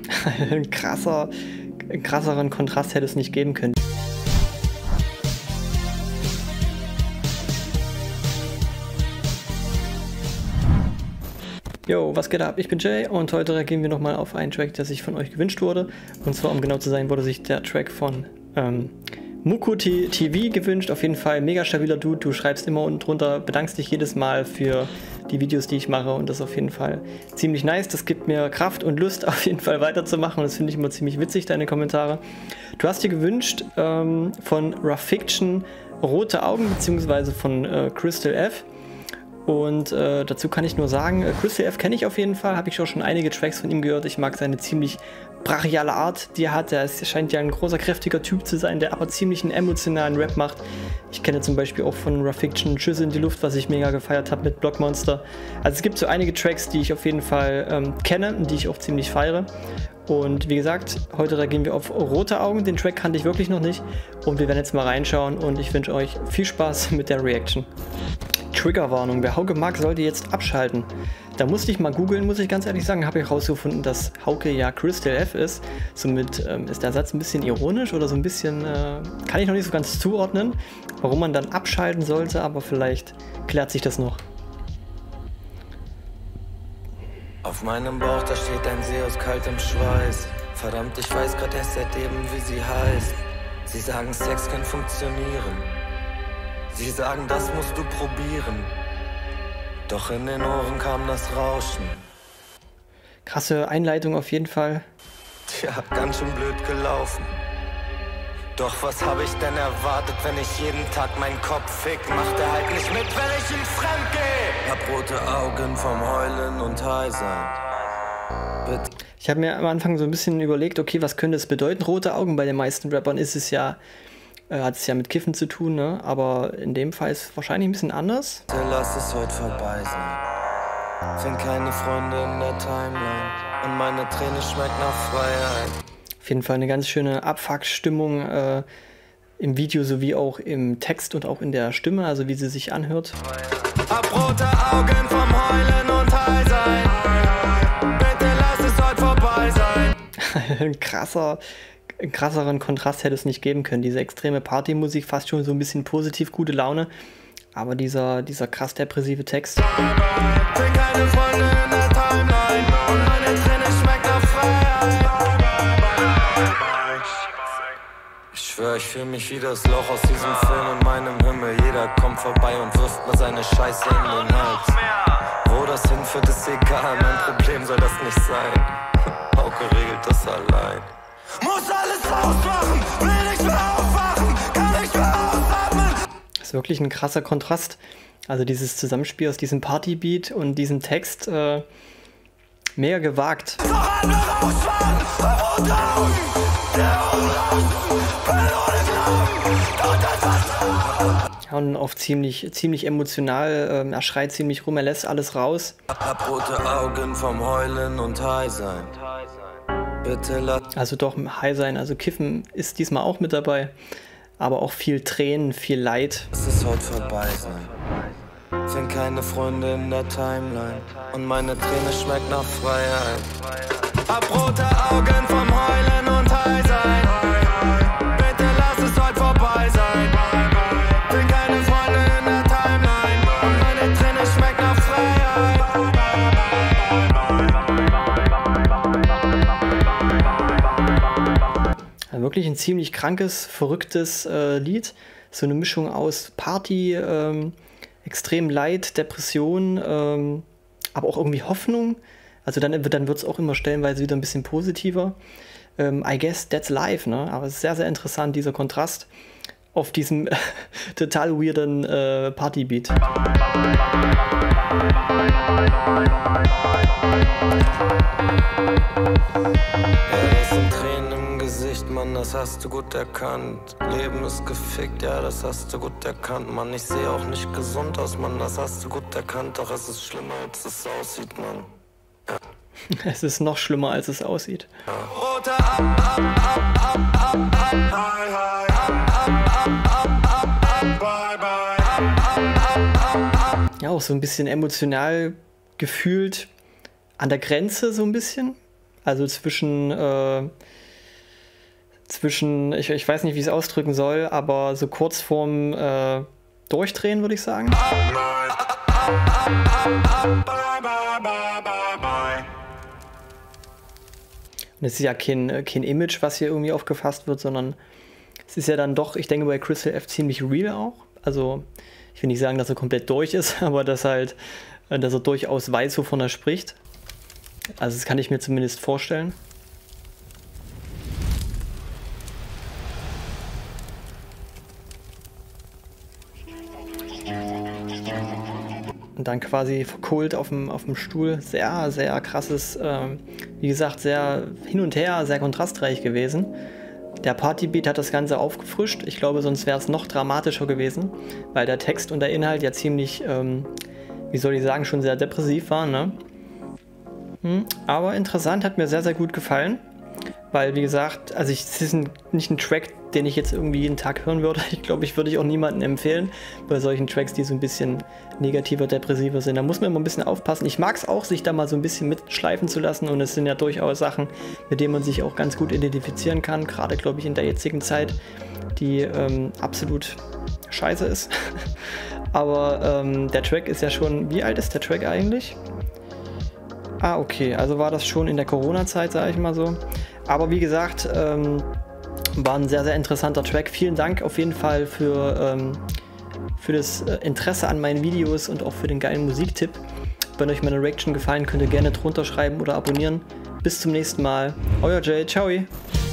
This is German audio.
Ein krasseren Kontrast hätte es nicht geben können. Yo, was geht ab? Ich bin Jay und heute reagieren wir nochmal auf einen Track, der sich von euch gewünscht wurde. Und zwar, um genau zu sein, wurde sich der Track von Muku TV gewünscht. Auf jeden Fall mega stabiler Dude. Du schreibst immer unten drunter, bedankst dich jedes Mal für die Videos, die ich mache, und das ist auf jeden Fall ziemlich nice. Das gibt mir Kraft und Lust, auf jeden Fall weiterzumachen, und das finde ich immer ziemlich witzig, deine Kommentare. Du hast dir gewünscht von Rough Fiction Rote Augen, beziehungsweise von Crystal F. Und dazu kann ich nur sagen, Crystal F kenne ich auf jeden Fall, habe ich auch schon einige Tracks von ihm gehört. Ich mag seine ziemlich brachiale Art, die er hat. Er scheint ja ein großer, kräftiger Typ zu sein, der aber ziemlich einen emotionalen Rap macht. Ich kenne zum Beispiel auch von Rough Fiction Schüsse in die Luft, was ich mega gefeiert habe mit Blockmonster. Also es gibt so einige Tracks, die ich auf jeden Fall kenne und die ich auch ziemlich feiere. Und wie gesagt, heute reagieren wir auf Rote Augen. Den Track kannte ich wirklich noch nicht. Und wir werden jetzt mal reinschauen und ich wünsche euch viel Spaß mit der Reaction. Triggerwarnung, wer Hauke mag, sollte jetzt abschalten. Da musste ich mal googeln, muss ich ganz ehrlich sagen, habe ich herausgefunden, dass Hauke ja Crystal F ist. Somit ist der Satz ein bisschen ironisch oder so ein bisschen, kann ich noch nicht so ganz zuordnen, warum man dann abschalten sollte, aber vielleicht klärt sich das noch. Auf meinem Bauch, da steht ein See aus kaltem Schweiß. Verdammt, ich weiß grad erst seit eben, wie sie heißt. Sie sagen, Sex kann funktionieren. Sie sagen, das musst du probieren. Doch in den Ohren kam das Rauschen. Krasse Einleitung auf jeden Fall. Tja, ganz schön blöd gelaufen. Doch was habe ich denn erwartet, wenn ich jeden Tag meinen Kopf fick? Macht er halt nicht mit, wenn ich ihm fremd gehe. Hab rote Augen vom Heulen und High sein. Bitte. Ich habe mir am Anfang so ein bisschen überlegt, okay, was könnte es bedeuten? Rote Augen, bei den meisten Rappern ist es ja, hat es ja mit Kiffen zu tun, ne? Aber in dem Fall ist es wahrscheinlich ein bisschen anders. Lass es heute vorbei sein. Find keine Freunde in der Timeline und meine Träne schmeckt nach Freiheit. Auf jeden Fall eine ganz schöne Abfuck-Stimmung im Video sowie auch im Text und auch in der Stimme, also wie sie sich anhört. Hab rote Augen vom Heulen und High sein. Bitte lass es heute vorbei sein. Einen krasseren Kontrast hätte es nicht geben können. Diese extreme Partymusik, fast schon so ein bisschen positiv, gute Laune. Aber dieser krass depressive Text. Keine Freunde in der Timeline und meine Träne schmeckt nach Freiheit. Ich schwör, ich fühl mich wie das Loch aus diesem Film in meinem Himmel. Jeder kommt vorbei und wirft mir seine Scheiße in den Hals. Wo das hinführt, ist egal, mein Problem soll das nicht sein. Hauke regelt das allein. Muss alles ausmachen, will nicht mehr aufwachen, kann nicht mehr ausatmen. Das ist wirklich ein krasser Kontrast. Also dieses Zusammenspiel aus diesem Partybeat und diesem Text, mega gewagt. Ja, und auch ziemlich emotional, er schreit ziemlich rum, er lässt alles raus. Hab rote Augen vom Heulen und High sein. Also doch High sein, also Kiffen ist diesmal auch mit dabei, aber auch viel Tränen, viel Leid. Es ist heute vorbei sein. Find keine Freunde in der Timeline und meine Träne schmeckt nach Freiheit. Hab rote Augen vom Heulen und High sein. Bitte lass es heute vorbei sein. Find keine Freunde in der Timeline und meine Träne schmeckt nach Freiheit. Wirklich ein ziemlich krankes, verrücktes Lied. So eine Mischung aus Party, extrem Leid, Depression, aber auch irgendwie Hoffnung. Also dann wird es auch immer stellenweise wieder ein bisschen positiver. I guess that's life, ne? Aber es ist sehr, sehr interessant, dieser Kontrast auf diesem total weirden Partybeat. Mann, das hast du gut erkannt. Leben ist gefickt, ja, das hast du gut erkannt. Mann, ich sehe auch nicht gesund aus, Mann, das hast du gut erkannt. Doch es ist schlimmer, als es aussieht, Mann. Ja. Es ist noch schlimmer, als es aussieht. Ja, auch so ein bisschen emotional gefühlt an der Grenze so ein bisschen. Also zwischen, ich weiß nicht, wie ich es ausdrücken soll, aber so kurz vorm Durchdrehen, würde ich sagen. Und es ist ja kein Image, was hier irgendwie aufgefasst wird, sondern es ist ja dann doch, ich denke bei Crystal F ziemlich real auch. Also ich will nicht sagen, dass er komplett durch ist, aber dass er durchaus weiß, wovon er spricht. Also das kann ich mir zumindest vorstellen. Und dann quasi verkohlt auf dem Stuhl. Sehr, sehr krasses, wie gesagt, sehr hin und her, sehr kontrastreich gewesen. Der Partybeat hat das Ganze aufgefrischt. Ich glaube, sonst wäre es noch dramatischer gewesen, weil der Text und der Inhalt ja ziemlich, wie soll ich sagen, schon sehr depressiv waren, ne? Aber interessant, hat mir sehr, sehr gut gefallen. Weil, wie gesagt, also es ist nicht ein Track, den ich jetzt irgendwie jeden Tag hören würde. Ich glaube, ich würde auch niemandem empfehlen, bei solchen Tracks, die so ein bisschen negativer, depressiver sind. Da muss man immer ein bisschen aufpassen. Ich mag es auch, sich da mal so ein bisschen mitschleifen zu lassen. Und es sind ja durchaus Sachen, mit denen man sich auch ganz gut identifizieren kann. Gerade, glaube ich, in der jetzigen Zeit, die absolut scheiße ist. Aber der Track ist ja schon... Wie alt ist der Track eigentlich? Ah, okay. Also war das schon in der Corona-Zeit, sage ich mal so. Aber wie gesagt, war ein sehr, sehr interessanter Track. Vielen Dank auf jeden Fall für das Interesse an meinen Videos und auch für den geilen Musiktipp. Wenn euch meine Reaction gefallen, könnt ihr gerne drunter schreiben oder abonnieren. Bis zum nächsten Mal. Euer Jay. Ciao.